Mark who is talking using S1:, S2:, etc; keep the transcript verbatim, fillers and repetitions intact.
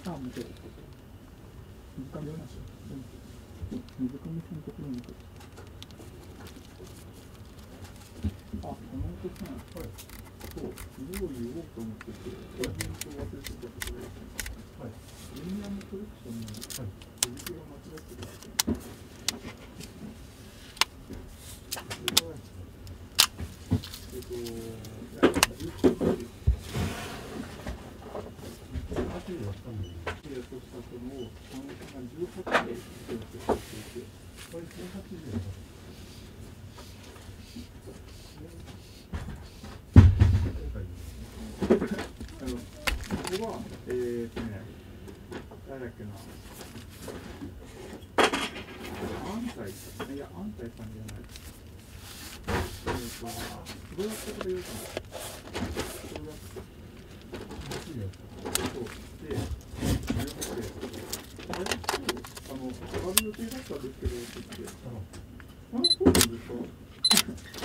S1: あ、もちろん。水上なし。水上さんところに行く。あ、この音さん。はい。そう、色を言おうと思ってて、エージェントを忘れてたところですね。はい。ユニアムコレクションの日付が間違ってる。えっと、いや、じゅうはちです。はちでやったんだよね。で、そうした後も、この人がじゅうはちで選挙していて、これじゅうはちでやった。あの、ここは、えーっとね、誰だっけな。安西さん、いや、安西さんじゃない。えーっと、どうやってこれ言うかな。どうやって。そう。で、あれ、あの、上がる予定だったんですけど、って言って、あ、そうなんですか。